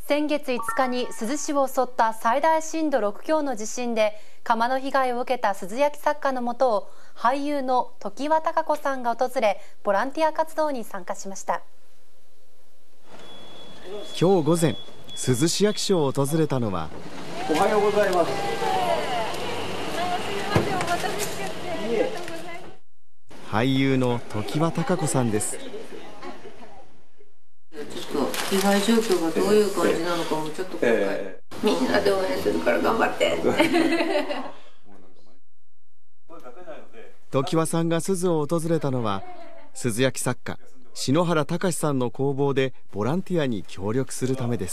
先月5日に珠洲市を襲った最大震度6強の地震で窯の被害を受けた珠洲焼作家のもとを俳優の常盤貴子さんが訪れ、ボランティア活動に参加しました。 今日午前、珠洲市役所を訪れたのは、 おはようございます。 俳優の常盤貴子さんです。 ちょっと被害状況がどういう感じなのかもちょっと今回、みんなで応援するから頑張って常盤さんが珠洲を訪れたのは、珠洲焼作家篠原隆さんの工房でボランティアに協力するためです。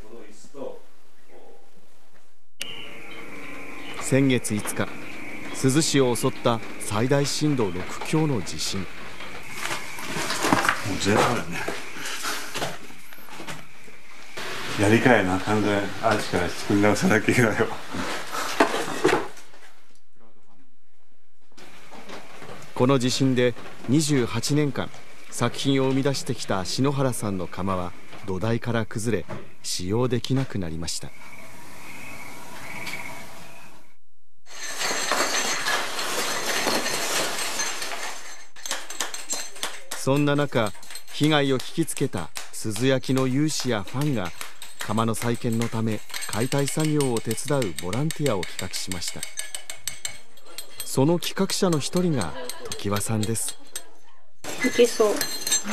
先月5日、珠洲市を襲った最大震度6強の地震。もうゼロだね。やりかえな、完全アーチから作り直さなきゃいけないよ。 この地震で28年間作品を生み出してきた篠原さんの窯は土台から崩れ、使用できなくなりました。そんな中、被害を聞きつけた珠洲焼の有志やファンが窯の再建のため解体作業を手伝うボランティアを企画しました。その企画者の一人が常盤さんです。 いけそう、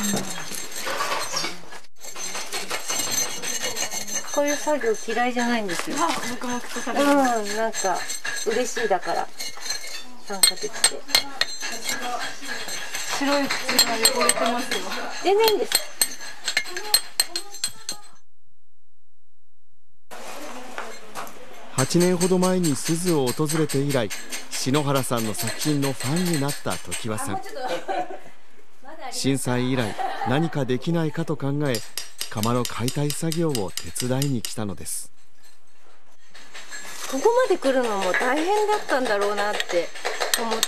こういう作業嫌いじゃないんですよ。 黙々とされる。 なんか嬉しいだから参加できて。 白い口が汚れてますよ。 全然いいんです。 8年ほど前に珠洲を訪れて以来、篠原さんの作品のファンになった常盤さん。震災以来何かできないかと考え、窯の解体作業を手伝いに来たのです。 ここまで来るのも大変だったんだろうなって思って、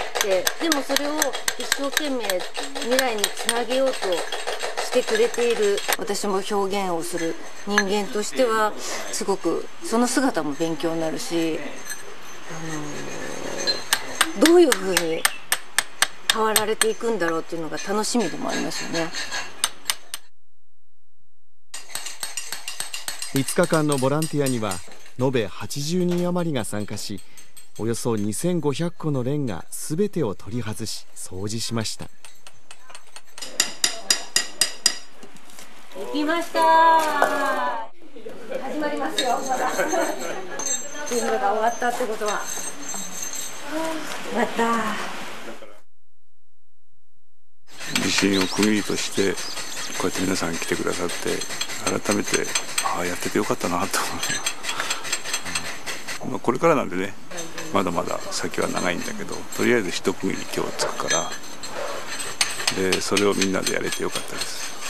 でもそれを一生懸命未来につなげようとしてくれている私も表現をする人間としては、すごくその姿も勉強になるし、どういうふうに変わられていくんだろうっていうのが楽しみでもありますよね。 5日間のボランティアには延べ80人余りが参加し、およそ2500個のレンガすべてを取り外し掃除しました。 できました。始まりますよ。まだ全部が終わったってことは、やった。 地震を区切りとしてこうやって皆さん来てくださって、改めてやっててよかったなと思う。これからなんでね、まだまだ先は長いんだけど、とりあえず一区切り今日つくから、でそれをみんなでやれてよかったです。